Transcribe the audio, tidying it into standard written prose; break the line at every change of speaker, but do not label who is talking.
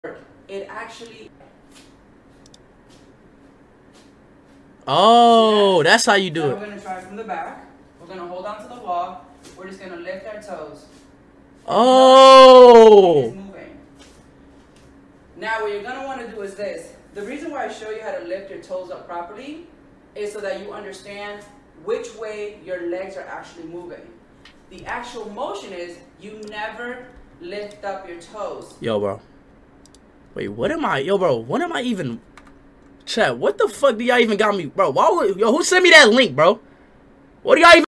It actually...
Oh, that's how you do it.
We're going to try from the back. We're going to hold on to the wall. We're just going to lift our toes.
Oh.
It's moving. Now what you're going to want to do is this. The reason why I show you how to lift your toes up properly is so that you understand which way your legs are actually moving. The actual motion is you never lift up your toes.
Yo, bro. Wait, what am I? Yo, bro, what am I even... Chat, what the fuck do y'all even got me? Bro, why would... Yo, who sent me that link, bro? What do y'all even...